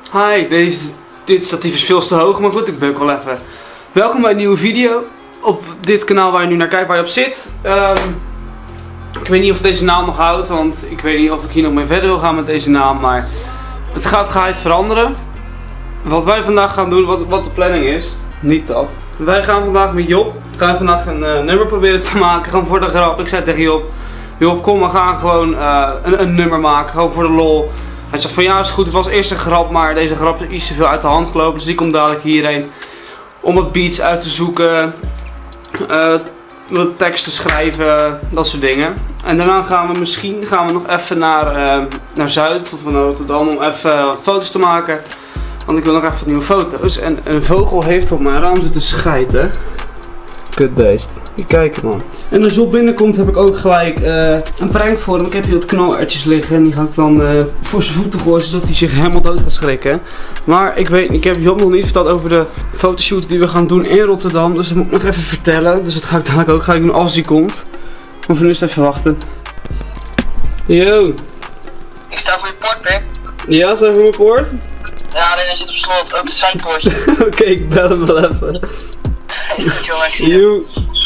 Hi, dit statief is veel te hoog, maar goed, ik buk wel even. Welkom bij een nieuwe video op dit kanaal waar je nu naar kijkt, waar je op zit. Ik weet niet of deze naam nog houdt, want ik weet niet of ik hier nog mee verder wil gaan met deze naam, maar het gaat geheid veranderen. Wat wij vandaag gaan doen, wat de planning is, niet dat. Wij gaan vandaag met Job, vandaag een nummer proberen te maken, gewoon voor de grap. Ik zei tegen Job, kom, we gaan gewoon een nummer maken, gewoon voor de lol. Hij zegt van ja, is goed, het was eerst een grap, maar deze grap is iets te veel uit de hand gelopen. Dus die komt dadelijk hierheen om wat beats uit te zoeken, wat tekst te schrijven, dat soort dingen. En daarna gaan we misschien nog even naar Zuid of naar Rotterdam om even wat foto's te maken. Want ik wil nog even nieuwe foto's. En een vogel heeft op mijn raam zitten schijten. Kutbeest. Kijk man. En als Job binnenkomt heb ik ook gelijk een prank voor hem. Ik heb hier wat knalertjes liggen en die ga ik dan voor zijn voeten gooien zodat hij zich helemaal dood gaat schrikken. Maar ik heb Job nog niet verteld over de fotoshoot die we gaan doen in Rotterdam. Dus dat moet ik nog even vertellen. Dus dat ga ik dadelijk ook doen als hij komt. Maar voor nu is het even wachten. Yo. Ik sta voor je poort, Pik. Ja, sta je voor mijn poort? Ja, alleen hij zit op slot. Ook het zijpoortje. Oké, ik bel hem wel even. Is goed jongen, ik zie je.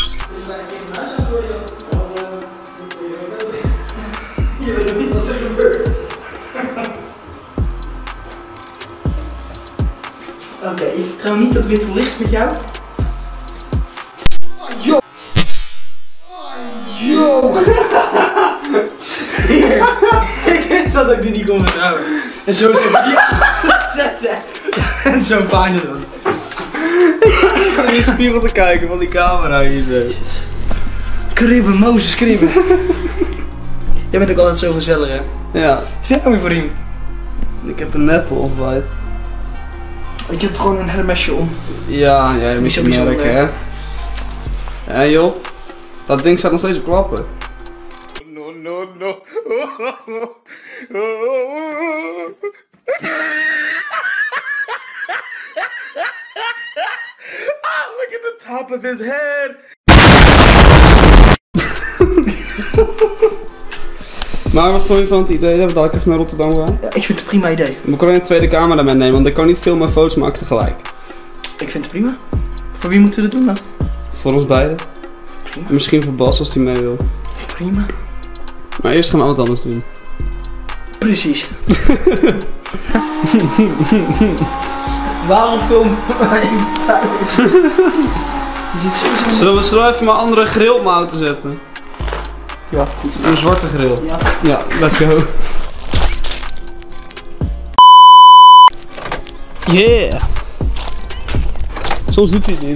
Je weet nog niet wat er gebeurt. Oké, ik vertrouw niet dat witte licht met jou. Yo! Yo! Hier! Ik wist dat ik die niet kon vertrouwen. En zo zeg ik zetten. En zo'n pijn ervan. Ik ga in de spiegel te kijken van die camera hier zo. Kribben, Mozes kribben. Jij bent ook altijd zo gezellig, hè? Ja. Wat heb jij nou weer voor riem? Ik heb een Apple Off-White. Ik heb gewoon een hermesje om. Ja, jij moet je merk, hè? Ja joh, dat ding staat nog steeds op klappen. No. Look at the top of his head. Maar wat vond je van het idee dat we dadelijk even naar Rotterdam gaan? Ja, ik vind het een prima idee. We kunnen een tweede camera meenemen, want ik kan niet veel mijn foto's maken tegelijk. Ik vind het prima. Voor wie moeten we dat doen dan? Voor ons beiden. Prima. En misschien voor Bas als hij mee wil. Prima. Maar eerst gaan we wat anders doen. Precies. Waarom film in tuin? Je zit zo Zullen we even mijn andere grill op mijn auto zetten? Ja, goed. Een zwarte grill. Ja. Ja, let's go. Yeah! Soms doet hij het niet.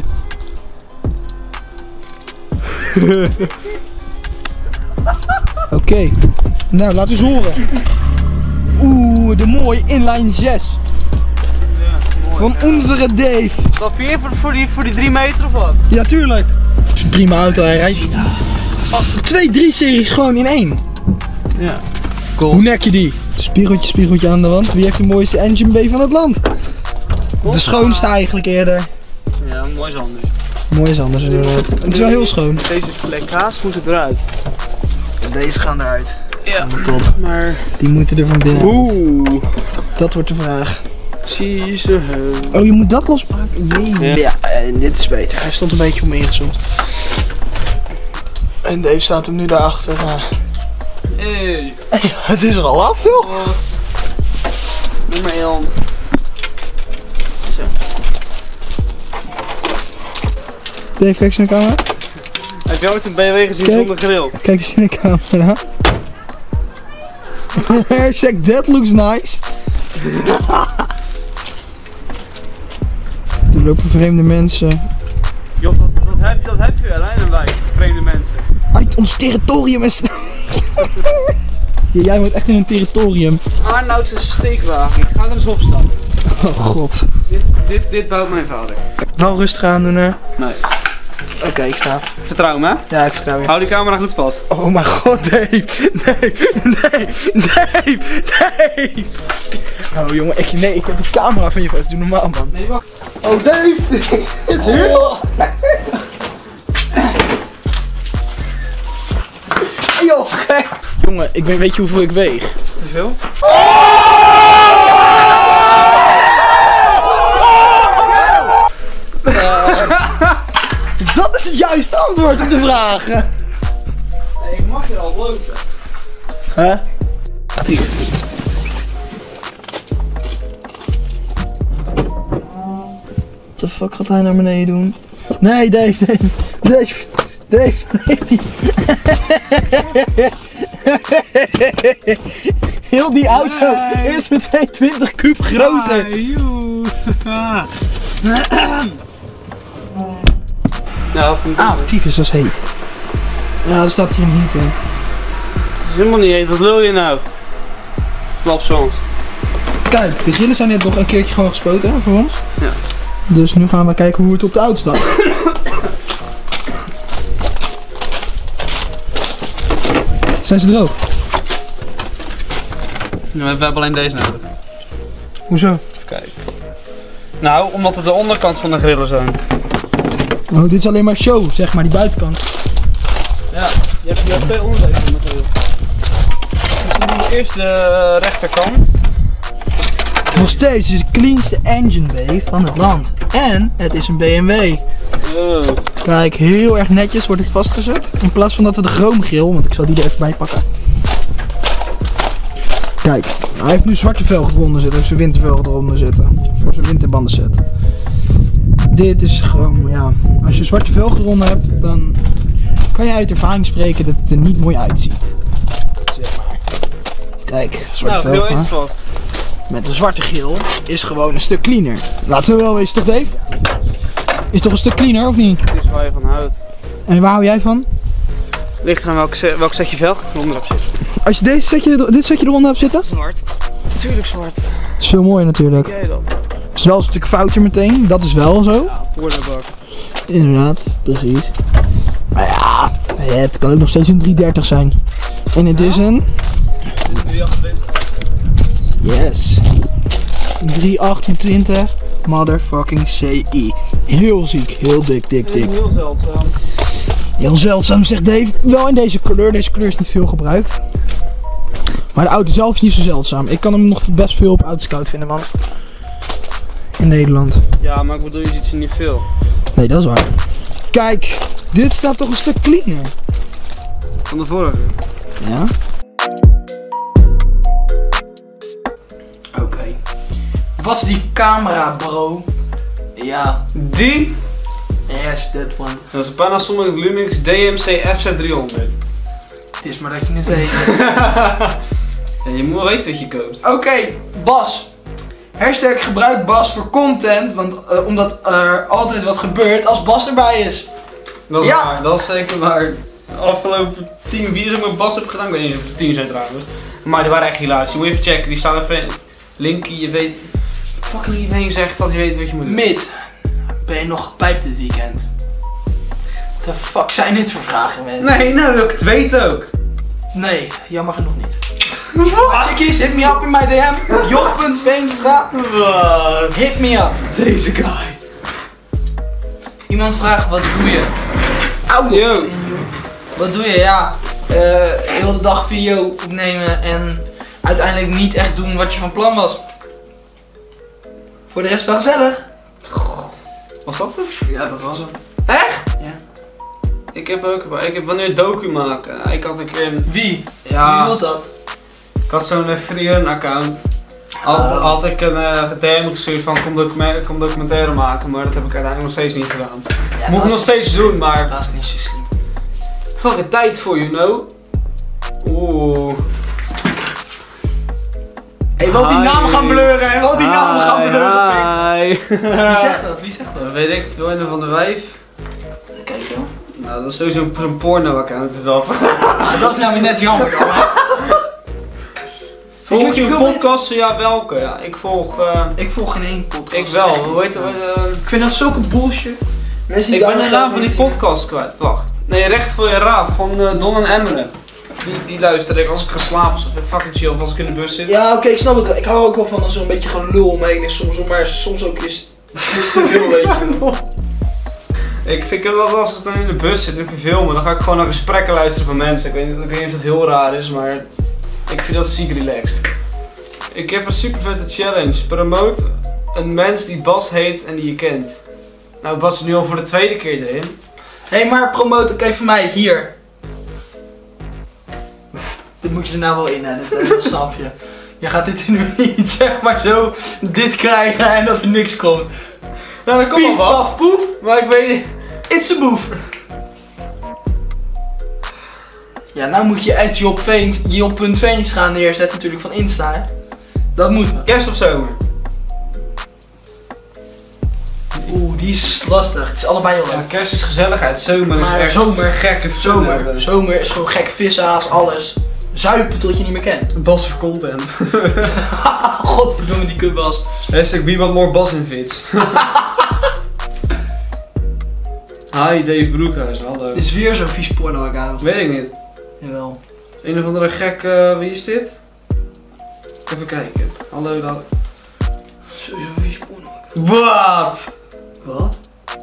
Oké. Nou, laat eens horen. Oeh, de mooie inline 6. Van onze Dave. Stap je in voor die 3 meter of wat? Ja, tuurlijk. Prima auto, hij rijdt. 2-3 series gewoon in één. Ja. Cool. Hoe nek je die? Spiegeltje aan de wand. Wie heeft de mooiste engine bay van het land? De schoonste eigenlijk eerder. Ja, mooi is anders. Mooi is anders inderdaad. Het is wel heel schoon. Deze lekka's moeten eruit. Deze gaan eruit. Ja. Top. Maar... Die moeten er van binnen. Oeh. Dat wordt de vraag. Zie ze. Oh, je moet dat losmaken? Nee. Ja, dit is beter. Hij stond een beetje om me ingezoomd. En Dave staat hem nu daarachter. Hey. Het is er al af, joh. Bos. Nummer 1. Zo. Dave, kijk eens in de camera. Heb je ooit een BMW gezien Kijk. zonder grill? Kijk eens in de camera. Hashtag that looks nice. Er lopen vreemde mensen. Joh, dat heb je alleen in wijk, vreemde mensen. Uit ons territorium is. Ja, jij woont echt in een territorium. Arnoudse steekwagen, ik ga er eens op staan. Oh god. Dit bouwt mijn vader. Wel rustig aan doen, hè? Nee. Oké, ik sta. Vertrouw me, hè? Ja, ik vertrouw je. Hou die camera goed vast. Oh mijn god, Dave. Dave. Oh jongen, nee, ik heb de camera van je vast. Doe normaal, man. Nee, wacht. Oh, Dave. Oh. Joh, gek. Jongen, weet je hoeveel ik weeg? Hoeveel? antwoord op de vraag. Nee, ik mag je al lopen. Hè? Actief. What the fuck gaat hij naar beneden doen? Nee, Dave. Nee. Heel die auto is meteen 20 kuub groter. Nou, Tyfus, dat is heet. Ja, er staat hier een heat in. Dat is helemaal niet heet, wat wil je nou? Klapzwans. Kijk, de grillen zijn net nog een keertje gewoon gespoten voor ons. Ja. Dus nu gaan we kijken hoe het op de auto staat. Zijn ze droog? We hebben alleen deze nodig. Hoezo? Even kijken. Nou, omdat het de onderkant van de grillen zijn. Oh, dit is alleen maar show, zeg maar, die buitenkant. Ja, je hebt hier twee onderdelen van de grill. Dus we doen eerst de rechterkant. Nog steeds, het is de cleanste engine bay van het land. En het is een BMW. Oh. Kijk, heel erg netjes wordt het vastgezet. In plaats van dat we de chromegrill, want ik zal die er even bij pakken. Kijk, hij heeft nu zwarte velgen eronder zitten, heeft zijn wintervelgen eronder zitten. Voor zijn winterbanden set. Dit is gewoon, ja, als je zwarte velgen eronder hebt, dan kan je uit ervaring spreken dat het er niet mooi uitziet. Zeg maar. Kijk, zwarte Nou, velgen. heel vast. Met een zwarte grill is gewoon een stuk cleaner. Laten we wel wezen, toch Dave? Is toch een stuk cleaner, of niet? Dit is waar je van houdt. En waar hou jij van? Ligt eraan welk setje velg ik eronder heb zitten. Als je dit setje eronder hebt zitten? Zwart. Tuurlijk zwart. Dat is veel mooier natuurlijk. Jij dat? Het is wel een stuk fouter meteen, dat is wel zo. Ja, poorderbak. Inderdaad, precies. Maar ja, het kan ook nog steeds een 330 zijn. En het is een... Yes. 328 motherfucking CI. Heel ziek, heel dik. Heel zeldzaam. Heel zeldzaam, zegt Dave. Wel in deze kleur. Deze kleur is niet veel gebruikt. Maar de auto zelf is niet zo zeldzaam. Ik kan hem nog best veel op Autoscout vinden, man. In Nederland. Ja, maar ik bedoel, je ziet ze niet veel. Nee, dat is waar. Kijk, dit staat toch een stuk cleaner. Van de vorige. Ja. Oké. Wat is die camera, bro? Ja. Die? Yes, that one. Dat is een Panasonic Lumix DMC FZ300. Het is maar dat je het weet. Ja, je moet wel weten wat je koopt. Oké, Bas. Hashtag gebruik Bas voor content, want omdat er altijd wat gebeurt als Bas erbij is. Dat is Ja. waar, dat is zeker waar. De afgelopen 10 video's met Bas heb gedaan, ik weet niet of het 10 zijn trouwens. Maar die waren echt hilarisch, je moet even checken, die staan even in. Linkie, je weet. Fucking iedereen zegt dat je weet wat je moet doen. Mid, ben je nog gepijpt dit weekend? What the fuck zijn dit voor vragen, mensen? Nee, nou wil ik het weten ook. Nee, jammer genoeg niet. Chickies, hit me up in mijn DM. Job.Veenstra. Wat? Hit me up. Deze guy. Iemand vraagt, wat doe je? Yo. Wat doe je? Ja, heel de dag video opnemen en uiteindelijk niet echt doen wat je van plan was. Voor de rest wel gezellig. Was dat het? Ja, dat was hem. Echt? Ja. Ik wil nu een docu maken. Ik had een keer een... Wie? Ja. Wie wil dat? Ik had zo'n freelance account. Had ik een DM gestuurd van kom documentaire maken, maar dat heb ik uiteindelijk nog steeds niet gedaan. Ja, Moet ik nog steeds doen, maar... Dat is niet zo slim. Gewoon geen tijd voor, you know. Oeh. Hey, wil die naam gaan blurren en wil die naam gaan blurren, pik. Hi. Wie zegt dat? Wie zegt dat? Weet ik, veel een van de wijf. Kijk joh. Nou, dat is sowieso een porno-account is dat. Ah, dat is nou weer net jammer dan, hè? Volg je veel podcasten? Ja, welke? Ja, ik volg... Ik volg geen één podcast. ik wel, Echt hoe heet niet. het? Ik vind dat zulke bullshit. Mensen die Ik ben daar de naam van die podcast kwijt, wacht. Nee, Recht voor je raap van Don en Emre. Die luister ik als ik ga slapen of ik fucking chill of als ik in de bus zit. Ja, oké, ik snap het wel. Ik hou ook wel van zo'n beetje gelul omheen is soms, maar soms ook is het te veel, weet je. Ik vind dat als ik dan in de bus zit en ik filmen, dan ga ik gewoon naar gesprekken luisteren van mensen. Ik weet niet of dat heel raar is, maar ik vind dat ziek relaxed. Ik heb een super vette challenge. Promote een mens die Bas heet en die je kent. Nou, Bas is nu al voor de tweede keer erin. Hé, maar promote ook even mij. Hier. Dit moet je er nou wel in, hè. Dat snap je. Je gaat dit nu niet, zeg maar, zo dit krijgen en dat er niks komt. Nou, dat komt Pief, wel. paf, poef. Maar ik weet niet. It's a boef. Ja, nou moet je uit Job.Veens gaan neerzetten natuurlijk van Insta. Hè. Dat moet wel. Kerst of zomer? Oeh, die is lastig. Het is allebei heel Ja, leuk. kerst is gezelligheid. Zomer is Maar echt zomer, gekke Zomer is gewoon gek vissaas, alles. Zuipen tot je niet meer kent. Bas voor content. Godverdomme die kutbas. Hashtag be what more Bas in fits. Hi Dave Broekhuis, hallo. Dit is weer zo'n vies porno-account. Weet ik niet. Jawel. Een of andere gek, wie is dit? Even kijken. Hallo dan. Zo'n vies porno-account. Wat? Wat?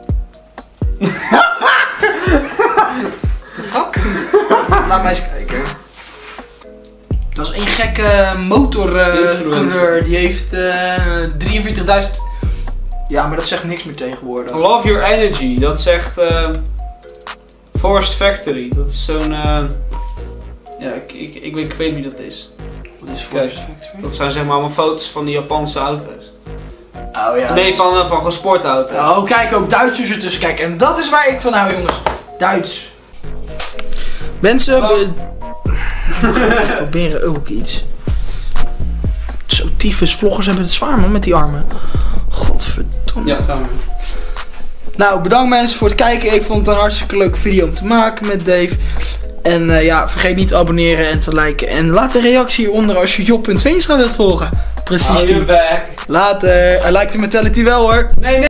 The fuck? Laat mij eens kijken. Dat is één gekke motorcoureur. Die heeft 43.000. Ja, maar dat zegt niks meer tegenwoordig. Love Your Energy, dat zegt Forest Factory. Dat is zo'n, ja, ik weet wie dat is. Wat is Kijk, dat zijn zeg maar allemaal foto's van die Japanse auto's. Oh ja. Nee, van gewoon sportauto's. Oh, kijk, ook Duitsers ertussen. Kijk, en dat is waar ik van hou, jongens. Duits. Mensen, we proberen ook iets. Zo tyfus, vloggers hebben het zwaar, man, met die armen. Godverdomme. Ja, gaan we. Nou, bedankt mensen voor het kijken. Ik vond het een hartstikke leuke video om te maken met Dave. En ja, vergeet niet te abonneren en te liken. En laat een reactie hieronder als je Job.Veenstra wilt volgen. Precies Hou je die. back. Later. I like the mentality wel hoor. Nee, nee.